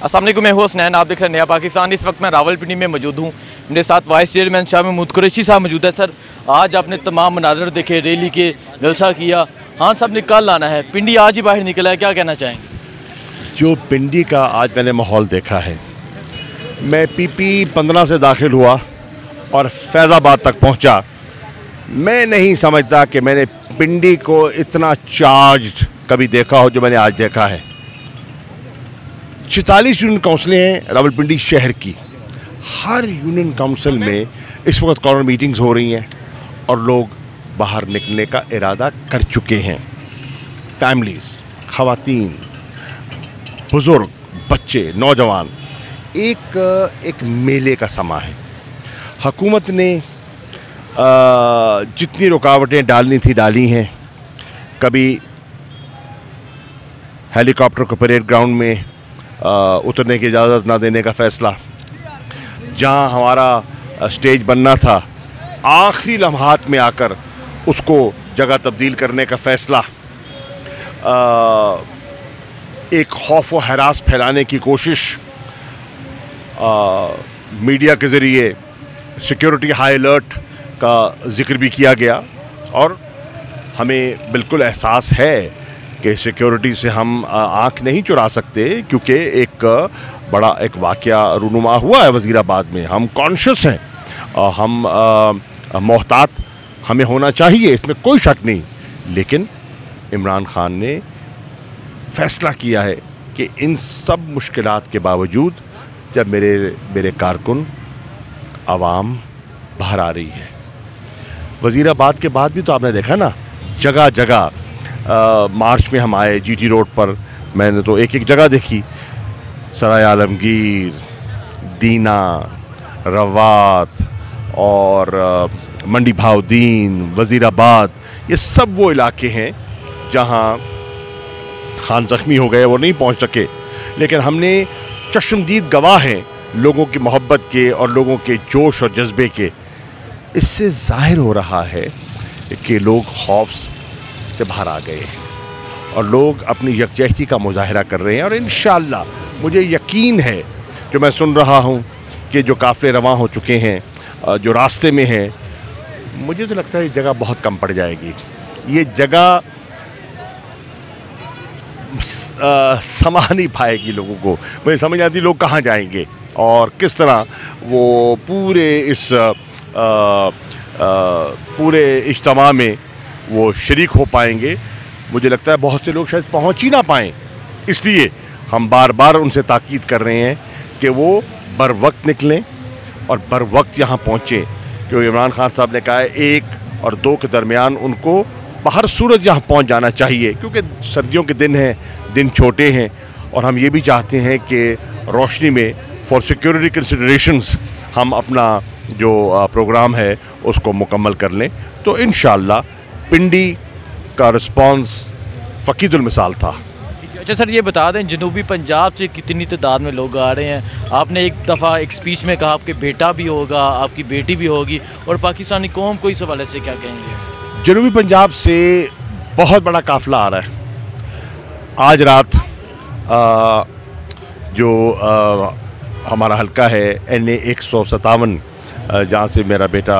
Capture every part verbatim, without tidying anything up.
अस्सलाम वालेकुम, मैं हूं हसनैन, आप देख रहे हैं नया पाकिस्तान। इस वक्त मैं रावलपिंडी में मौजूद हूं। मेरे साथ वाइस चेयरमैन शाह महमूद कुरैशी साहब मौजूद है। सर, आज आपने तमाम मनाज़र देखे, रैली के जलसा किया। हाँ, सब ने कल आना है, पिंडी आज ही बाहर निकला है, क्या कहना चाहेंगे? जो पिंडी का आज मैंने माहौल देखा है, मैं पीपी पंद्रह से दाखिल हुआ और फैज़ाबाद तक पहुंचा। मैं नहीं समझता कि मैंने पिंडी को इतना चार्ज्ड कभी देखा हो जो मैंने आज देखा है। छितालीस यूनियन काउंसिलें हैं रावलपिंडी शहर की। हर यूनियन काउंसिल में इस वक्त कॉर्नर मीटिंग्स हो रही हैं और लोग बाहर निकलने का इरादा कर चुके हैं। फैमिलीज़, ख़वातीन, बुज़ुर्ग, बच्चे, नौजवान, एक एक मेले का समा है। हुकूमत ने जितनी रुकावटें डालनी थी डाली हैं। कभी हेलीकॉप्टर को परेड ग्राउंड में आ, उतरने की इजाज़त ना देने का फ़ैसला, जहां हमारा स्टेज बनना था आखिरी लम्हात में आकर उसको जगह तब्दील करने का फ़ैसला, एक खौफ व हरास फैलाने की कोशिश, आ, मीडिया के ज़रिए सिक्योरिटी हाई अलर्ट का ज़िक्र भी किया गया। और हमें बिल्कुल एहसास है कि सिक्योरिटी से हम आँख नहीं चुरा सकते, क्योंकि एक बड़ा एक वाक़या रूनुमा हुआ है वज़ीराबाद में। हम कॉन्शियस हैं, हम मोहतात हमें होना चाहिए, इसमें कोई शक नहीं। लेकिन इमरान खान ने फ़ैसला किया है कि इन सब मुश्किलात के बावजूद जब मेरे मेरे कारकुन आवाम बाहर आ रही है, वज़ीराबाद के बाद भी तो आपने देखा ना, जगह जगह आ, मार्च में हम आए जीटी रोड पर। मैंने तो एक एक जगह देखी, सराय आलमगीर, दीना, रवात और आ, मंडी भाउद्दीन, वज़ीराबाद, ये सब वो इलाके हैं जहां खान ज़ख्मी हो गए, वो नहीं पहुंच सके। लेकिन हमने चश्मदीद गवाह हैं लोगों की मोहब्बत के और लोगों के जोश और जज्बे के। इससे ज़ाहिर हो रहा है कि लोग खौफ से बाहर आ गए हैं और लोग अपनी यकजहती का मुजाहरा कर रहे हैं। और इंशाअल्लाह मुझे यकीन है, जो मैं सुन रहा हूँ कि जो काफ़िले रवां हो चुके हैं, जो रास्ते में हैं, मुझे तो लगता है ये जगह बहुत कम पड़ जाएगी। ये जगह समा नहीं पाएगी लोगों को। मुझे समझ आती लोग कहाँ जाएंगे और किस तरह वो पूरे इस आ, आ, पूरे इज्तिमा में वो शरीक हो पाएंगे। मुझे लगता है बहुत से लोग शायद पहुंच ही ना पाएँ, इसलिए हम बार बार उनसे ताकीद कर रहे हैं कि वो बर वक्त निकलें और बर वक्त यहाँ पहुँचें। क्योंकि इमरान खान साहब ने कहा है एक और दो के दरमियान उनको बाहर सूरज यहाँ पहुँच जाना चाहिए, क्योंकि सर्दियों के दिन हैं, दिन छोटे हैं और हम ये भी चाहते हैं कि रोशनी में फॉर सिक्योरिटी कंसिडरेशंस हम अपना जो प्रोग्राम है उसको मुकम्मल कर लें। तो इंशाअल्लाह पिंडी का रिस्पांस फ़कीदुल मिसाल था। अच्छा सर, ये बता दें जनूबी पंजाब से कितनी तादाद में लोग आ रहे हैं? आपने एक दफ़ा एक स्पीच में कहा आपके बेटा भी होगा, आपकी बेटी भी होगी, और पाकिस्तानी कौम को इस हवाले से क्या कहेंगे? जनूबी पंजाब से बहुत बड़ा काफ़िला आ रहा है। आज रात आ, जो आ, हमारा हल्का है एन ए एक सौ सतावन, जहाँ से मेरा बेटा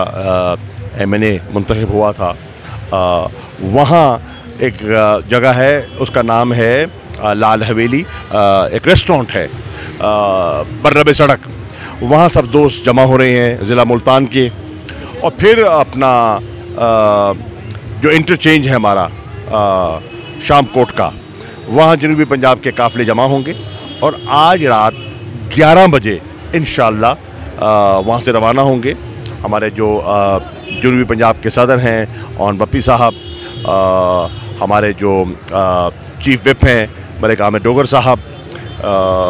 एम एन ए मुंतखब हुआ था, आ, वहाँ एक जगह है, उसका नाम है आ, लाल हवेली, आ, एक रेस्टोरेंट है बर्रबे सड़क। वहाँ सब दोस्त जमा हो रहे हैं ज़िला मुल्तान के, और फिर अपना आ, जो इंटरचेंज है हमारा आ, शामकोट का, वहाँ जनूबी पंजाब के काफ़िले जमा होंगे और आज रात ग्यारह बजे इंशाअल्लाह वहाँ से रवाना होंगे। हमारे जो जनूबी पंजाब के सदर हैं ऑन बप्पी साहब, हमारे जो आ, चीफ विप हैं मलिक आमिर डोगर साहब, आ,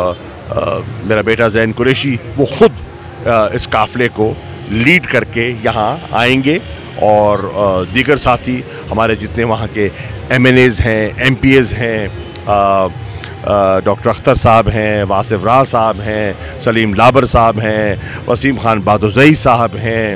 आ, मेरा बेटा ज़ैन कुरैशी, वो ख़ुद इस काफ़िले को लीड करके यहाँ आएंगे। और आ, दीगर साथी हमारे जितने वहाँ के एम एन एज़ हैं, एम पी एज़ हैं, डॉक्टर अख्तर साहब हैं, वासिफ राह साहब हैं, सलीम लाबर साहब हैं, वसीम खान बादुज़ई साहब हैं,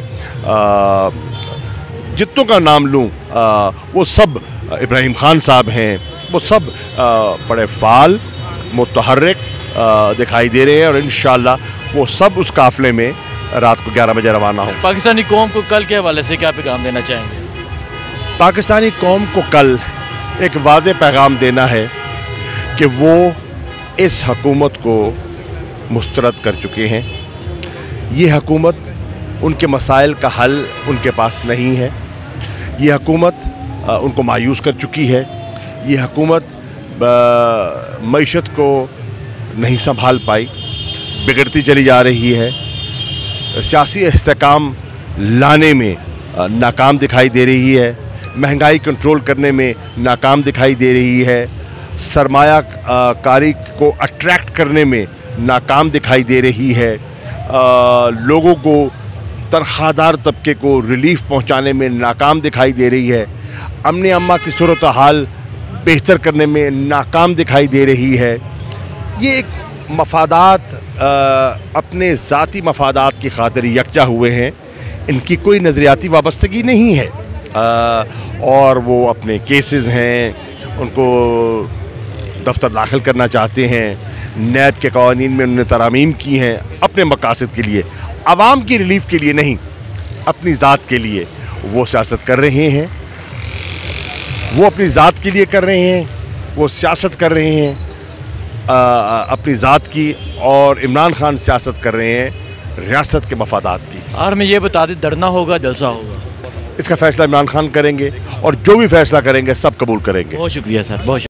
जितनों का नाम लूँ वो सब, इब्राहिम खान साहब हैं, वो सब बड़े फ़ाल, मुतहर्रिक, दिखाई दे रहे हैं और इंशाअल्लाह वो सब उस काफ़िले में रात को ग्यारह बजे रवाना हो। पाकिस्तानी कौम को कल के हवाले से क्या पैगाम देना चाहेंगे? पाकिस्तानी कौम को कल एक वाज़े पैगाम देना है कि वो इस हकूमत को मुस्तरद कर चुके हैं। ये हकूमत उनके मसाइल का हल उनके पास नहीं है। ये हकूमत उनको मायूस कर चुकी है। ये हकूमत मईशत को नहीं संभाल पाई, बिगड़ती चली जा रही है। सियासी इस्तेकाम लाने में नाकाम दिखाई दे रही है। महंगाई कंट्रोल करने में नाकाम दिखाई दे रही है। सरमाया कारी को अट्रैक्ट करने में नाकाम दिखाई दे रही है। आ, लोगों को, तनख्वाहदार तबके को रिलीफ पहुंचाने में नाकाम दिखाई दे रही है। अमन अम्मा की सूरत हाल बेहतर करने में नाकाम दिखाई दे रही है। ये एक मफादात आ, अपने ज़ाती मफादात की खातिर यकजा हुए हैं। इनकी कोई नज़रियाती वाबस्तगी नहीं है। आ, और वो अपने केसेस हैं, उनको दफ्तर दाखिल करना चाहते हैं। नैब के कवानीन में उन्होंने तरामीम की हैं अपने मकासद के लिए, आवाम की रिलीफ के लिए नहीं, अपनी ज़ात के लिए वो सियासत कर रहे हैं। वो अपनी ज़ात के लिए कर रहे हैं, वो सियासत कर रहे हैं आ, अपनी ज़ात की। और इमरान खान सियासत कर रहे हैं रियासत के मफादात की। और मैं ये बता दें, धरना होगा, जलसा होगा? इसका फैसला इमरान खान करेंगे और जो भी फैसला करेंगे सब कबूल करेंगे। बहुत शुक्रिया सर, बहुत